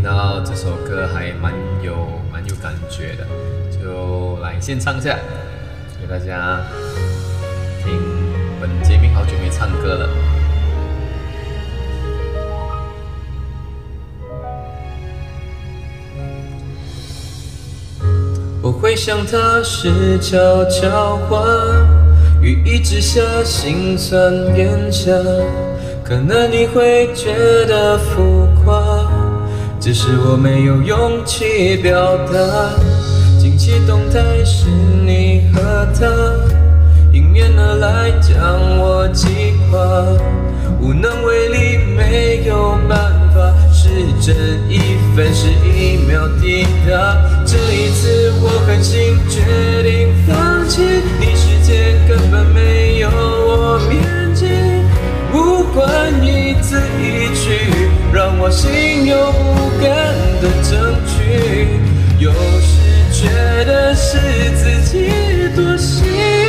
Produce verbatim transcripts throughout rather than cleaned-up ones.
到这首歌还蛮有蛮有感觉的，就来先唱一下，给大家听。本杰明好久没唱歌了。我会想他是悄悄话，雨一直下，心酸眼下，可能你会觉得浮夸，只是我没有勇气表达。近期动态是你和他迎面而来，将我击垮，无能为力，没有办法，时针一分十一秒抵达。这一次我狠心决定放弃，你世界根本没有我面积，不管一字一句，让我心有不甘的证据。有时觉得是自己多心，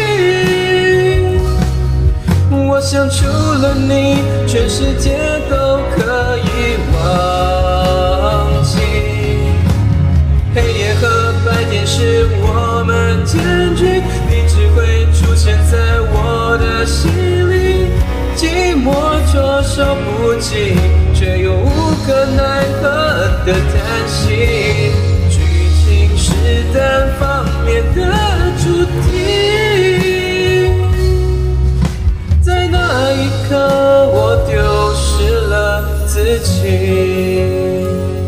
我想除了你，全世界都可以忘记。黑夜和白天是我们间距，你只会出现在我的心里，寂寞措手不及，却又无可奈何的叹息。剧情是单方面的主题，在那一刻我丢失了自己。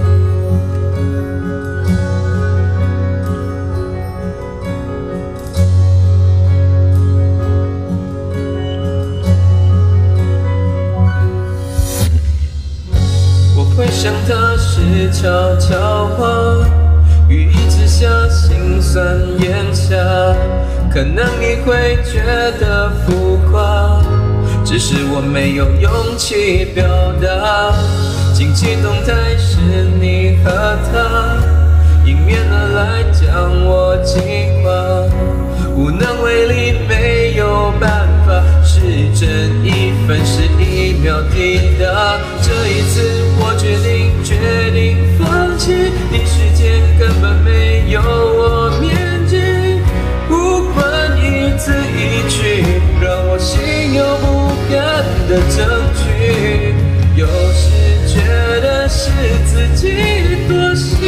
我会想他是悄悄话，雨一直下，心酸眼下，可能你会觉得浮夸，只是我没有勇气表达。近期动态是你和他迎面而来，将我击垮，无能为力，没有办法，时针一分十一秒抵达。这一次我决定决定放弃，你世界根本没有我面积，不管一字一句，让我心有不甘的证据。有时觉得是自己多心，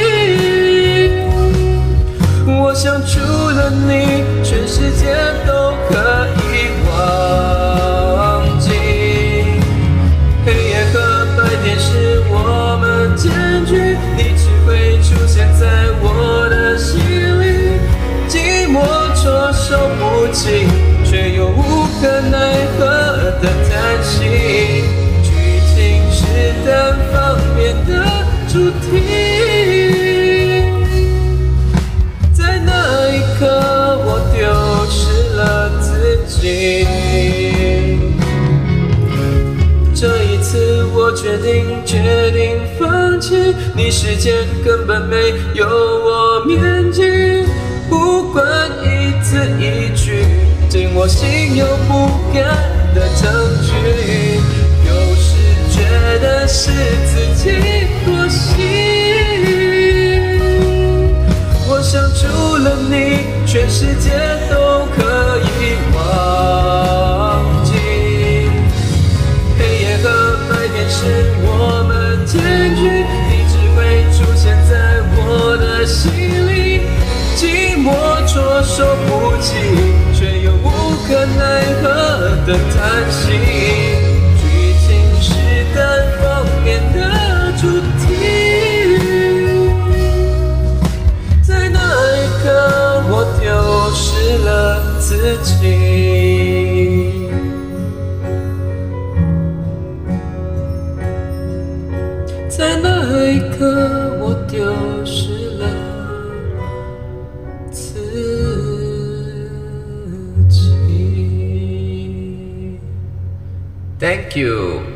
我想除了你，全世界都可以忘记。黑夜和白天是我们间距，你只会出现在我的心里，寂寞措手不及，却又无可奈何的叹息。剧情是单方面的主题，在那一刻我丢失了自己。这一次我决定决定放弃，你世界根本没有我面积，不管一字一句，尽我心有不甘的证据。有时觉得是自己多心，我想除了你，全世界都可以忘记。黑夜和白天是我们间距，你只会出现在我的心里，寂寞措手不及，却又无可奈何的叹息。剧情是单方面的主题，在那一刻我丢失了自己。在那一刻我丢失了自己。Thank you.